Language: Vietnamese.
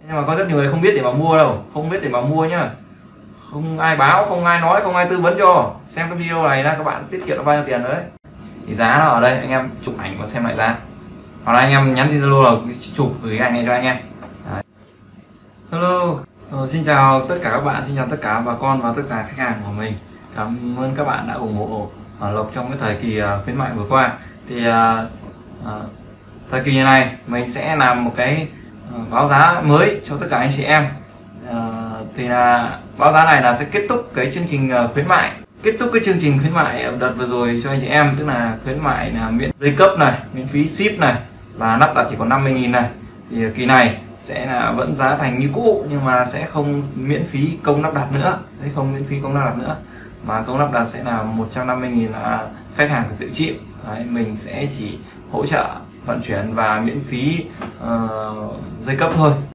Nhưng mà có rất nhiều người không biết để mà mua đâu, không biết để mà mua nhá, không ai báo, không ai nói, không ai tư vấn cho. Xem cái video này là các bạn tiết kiệm được bao nhiêu tiền đấy. Thì giá nó ở đây, anh em chụp ảnh và xem lại giá, hoặc là anh em nhắn tin Zalo là chụp gửi ảnh này cho anh em. Đấy. Hello, xin chào tất cả các bạn, xin chào tất cả bà con và tất cả khách hàng của mình. Cảm ơn các bạn đã ủng hộ Lộc trong cái thời kỳ khuyến mại vừa qua. Thì thời kỳ này mình sẽ làm một cái báo giá mới cho tất cả anh chị em. Thì là báo giá này là sẽ kết thúc cái chương trình khuyến mại, kết thúc cái chương trình khuyến mại đợt vừa rồi cho anh chị em, tức là khuyến mại là miễn dây cấp này, miễn phí ship này, và lắp đặt chỉ còn 50.000 này. Thì kỳ này sẽ là vẫn giá thành như cũ, nhưng mà sẽ không miễn phí công lắp đặt nữa, sẽ không miễn phí công lắp đặt nữa, mà công lắp đặt sẽ là 150.000 là khách hàng phải tự chịu. Đấy, mình sẽ chỉ hỗ trợ vận chuyển và miễn phí dây cấp thôi.